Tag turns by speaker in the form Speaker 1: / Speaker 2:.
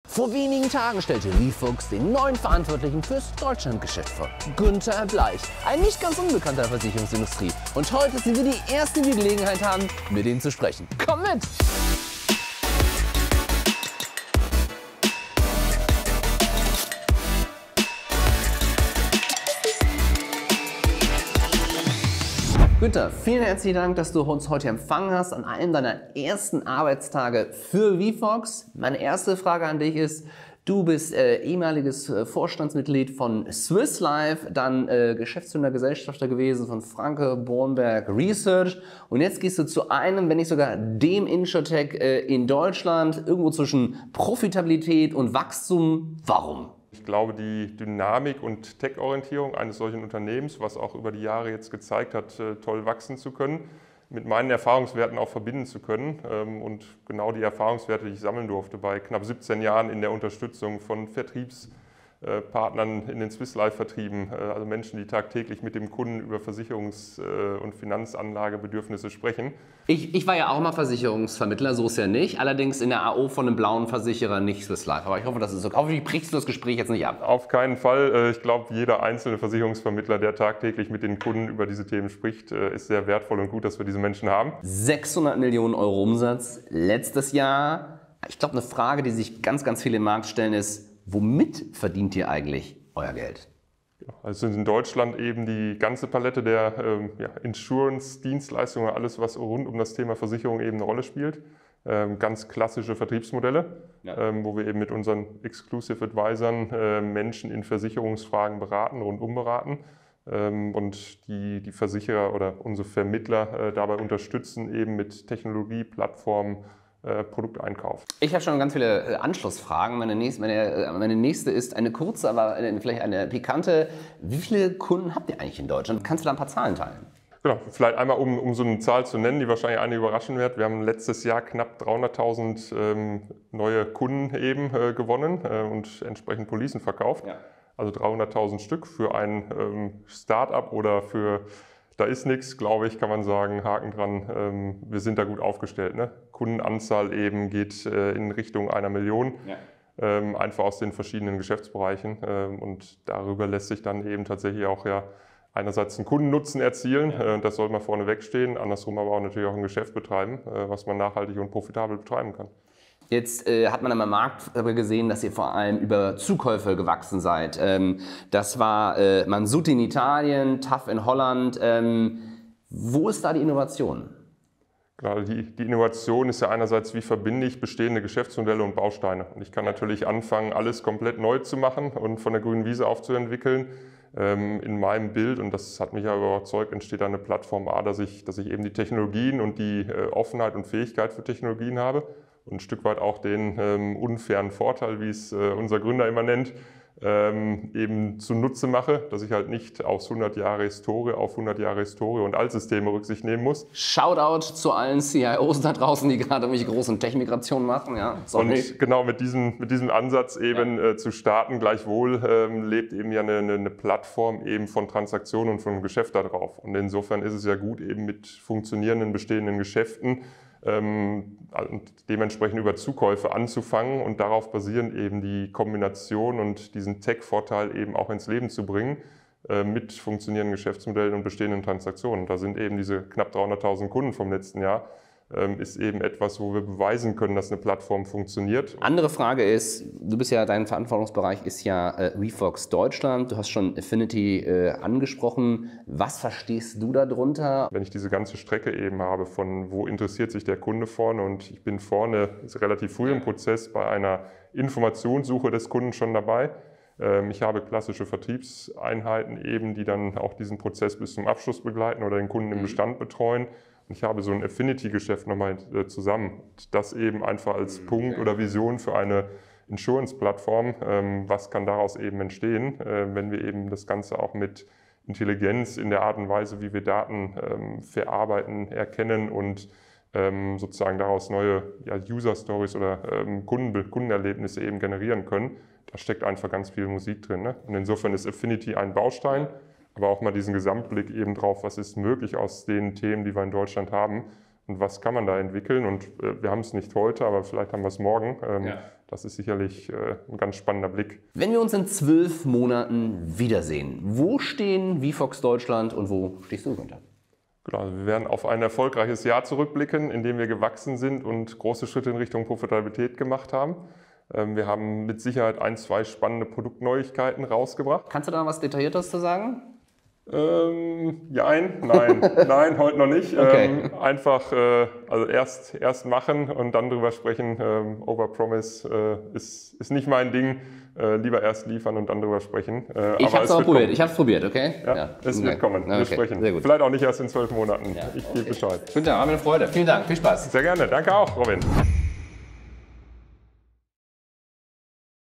Speaker 1: Vor wenigen Tagen stellte VFox den neuen Verantwortlichen fürs Deutschlandgeschäft vor, Günther Bleich, ein nicht ganz unbekannter Versicherungsindustrie. Und heute sind wir die Ersten, die Gelegenheit haben, mit ihm zu sprechen. Komm mit! Günther, vielen herzlichen Dank, dass du uns heute empfangen hast an einem deiner ersten Arbeitstage für VFox. Meine erste Frage an dich ist, du bist ehemaliges Vorstandsmitglied von Swiss Life, dann Geschäftsführender Gesellschafter gewesen von Franke Bornberg Research und jetzt gehst du zu einem, wenn nicht sogar dem Insurtech in Deutschland, irgendwo zwischen Profitabilität und Wachstum. Warum?
Speaker 2: Ich glaube, die Dynamik und Tech-Orientierung eines solchen Unternehmens, was auch über die Jahre jetzt gezeigt hat, toll wachsen zu können, mit meinen Erfahrungswerten auch verbinden zu können. Und genau die Erfahrungswerte, die ich sammeln durfte bei knapp 17 Jahren in der Unterstützung von Vertriebspartnern in den Swiss Life Vertrieben, also Menschen, die tagtäglich mit dem Kunden über Versicherungs- und Finanzanlagebedürfnisse sprechen.
Speaker 1: Ich war ja auch mal Versicherungsvermittler, so ist ja nicht. Allerdings in der AO von einem blauen Versicherer, nicht Swiss Life. Aber ich hoffe, das ist okay. Hoffentlich brichst du das Gespräch jetzt nicht ab.
Speaker 2: Auf keinen Fall. Ich glaube, jeder einzelne Versicherungsvermittler, der tagtäglich mit den Kunden über diese Themen spricht, ist sehr wertvoll und gut, dass wir diese Menschen haben.
Speaker 1: 600 Millionen Euro Umsatz letztes Jahr. Ich glaube, eine Frage, die sich ganz, ganz viele im Markt stellen, ist, womit verdient ihr eigentlich euer Geld?
Speaker 2: Also in Deutschland eben die ganze Palette der Insurance-Dienstleistungen, alles was rund um das Thema Versicherung eben eine Rolle spielt. Ganz klassische Vertriebsmodelle, wo wir eben mit unseren Exclusive Advisern Menschen in Versicherungsfragen beraten, rundum beraten und die Versicherer oder unsere Vermittler dabei unterstützen eben mit Technologie, Plattformen, Produkteinkauf.
Speaker 1: Ich habe schon ganz viele Anschlussfragen. Meine nächste ist eine kurze, aber vielleicht eine pikante. Wie viele Kunden habt ihr eigentlich in Deutschland? Kannst du da ein paar Zahlen teilen?
Speaker 2: Genau, vielleicht einmal, um so eine Zahl zu nennen, die wahrscheinlich einige überraschen wird. Wir haben letztes Jahr knapp 300.000 neue Kunden eben gewonnen und entsprechend Policen verkauft. Ja. Also 300.000 Stück für ein Start-up oder für da ist nichts, glaube ich, kann man sagen, Haken dran, wir sind da gut aufgestellt. Ne? Kundenanzahl eben geht in Richtung 1 Million, einfach aus den verschiedenen Geschäftsbereichen. Und darüber lässt sich dann eben tatsächlich auch einerseits einen Kundennutzen erzielen, das soll man vorneweg stehen, andersrum aber auch natürlich auch ein Geschäft betreiben, was man nachhaltig und profitabel betreiben kann.
Speaker 1: Jetzt hat man am Markt gesehen, dass ihr vor allem über Zukäufe gewachsen seid. Das war Mansuti in Italien, TAF in Holland. Wo ist da die Innovation?
Speaker 2: Genau, die Innovation ist ja einerseits, wie verbinde ich bestehende Geschäftsmodelle und Bausteine. Und ich kann natürlich anfangen, alles komplett neu zu machen und von der grünen Wiese aufzuentwickeln. In meinem Bild, und das hat mich ja überzeugt, entsteht eine Plattform A, dass ich eben die Technologien und die Offenheit und Fähigkeit für Technologien habe. Und ein Stück weit auch den unfairen Vorteil, wie es unser Gründer immer nennt, eben zunutze mache, dass ich halt nicht auf 100 Jahre Historie und Altsysteme Rücksicht nehmen muss.
Speaker 1: Shoutout zu allen CIOs da draußen, die gerade irgendwelche großen Tech-Migrationen machen. Ja,
Speaker 2: und genau mit diesem Ansatz eben zu starten, gleichwohl lebt eben ja eine Plattform eben von Transaktionen und von Geschäft da drauf. Und insofern ist es ja gut, eben mit funktionierenden, bestehenden Geschäften und dementsprechend über Zukäufe anzufangen und darauf basierend eben die Kombination und diesen Tech-Vorteil eben auch ins Leben zu bringen mit funktionierenden Geschäftsmodellen und bestehenden Transaktionen. Da sind eben diese knapp 300.000 Kunden vom letzten Jahr, ist eben etwas, wo wir beweisen können, dass eine Plattform funktioniert.
Speaker 1: Andere Frage ist, dein Verantwortungsbereich ist ja VFox Deutschland. Du hast schon Affinity angesprochen. Was verstehst du darunter?
Speaker 2: Wenn ich diese ganze Strecke eben habe, von wo interessiert sich der Kunde vorne und ich bin vorne relativ früh im Prozess bei einer Informationssuche des Kunden schon dabei. Ich habe klassische Vertriebseinheiten eben, die dann auch diesen Prozess bis zum Abschluss begleiten oder den Kunden im Bestand betreuen. Ich habe so ein Affinity-Geschäft nochmal zusammen. Das eben einfach als Punkt oder Vision für eine Insurance-Plattform. Was kann daraus eben entstehen, wenn wir eben das Ganze auch mit Intelligenz in der Art und Weise, wie wir Daten verarbeiten, erkennen und sozusagen daraus neue User-Stories oder Kundenerlebnisse eben generieren können. Da steckt einfach ganz viel Musik drin. Ne? Und insofern ist Affinity ein Baustein. Aber auch mal diesen Gesamtblick eben drauf, was ist möglich aus den Themen, die wir in Deutschland haben. und was kann man da entwickeln. Und wir haben es nicht heute, aber vielleicht haben wir es morgen.
Speaker 1: Ja.
Speaker 2: Das ist sicherlich ein ganz spannender Blick.
Speaker 1: Wenn wir uns in 12 Monaten wiedersehen, wo stehen VFox Deutschland und wo stehst du, Günther?
Speaker 2: Genau, wir werden auf ein erfolgreiches Jahr zurückblicken, in dem wir gewachsen sind und große Schritte in Richtung Profitabilität gemacht haben. Wir haben mit Sicherheit 1, 2 spannende Produktneuigkeiten rausgebracht.
Speaker 1: Kannst du da was Detailliertes zu sagen?
Speaker 2: Nein, heute noch nicht.
Speaker 1: Okay.
Speaker 2: Einfach also erst machen und dann drüber sprechen. Overpromise ist nicht mein Ding. Lieber erst liefern und dann drüber sprechen.
Speaker 1: Ich habe es aber probiert. Ich habe es probiert, okay?
Speaker 2: Ja, es wird kommen. Wir sprechen.
Speaker 1: Sehr gut.
Speaker 2: Vielleicht auch nicht erst in 12 Monaten. Ja, ich gebe Bescheid.
Speaker 1: Günther, war mir eine Freude. Vielen Dank. Viel Spaß.
Speaker 2: Sehr gerne. Danke auch, Robin.